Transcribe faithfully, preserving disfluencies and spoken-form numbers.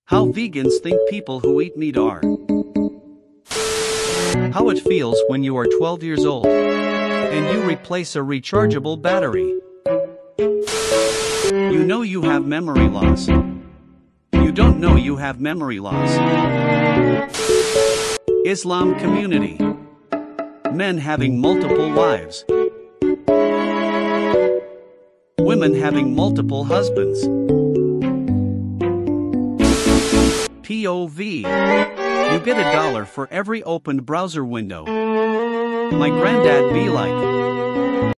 How vegans think people who eat meat are. How it feels when you are twelve years old and you replace a rechargeable battery. You know you have memory loss. You don't know you have memory loss. Islam community. Men having multiple wives. Women having multiple husbands. P O V. You get a dollar for every opened browser window. My granddad be like.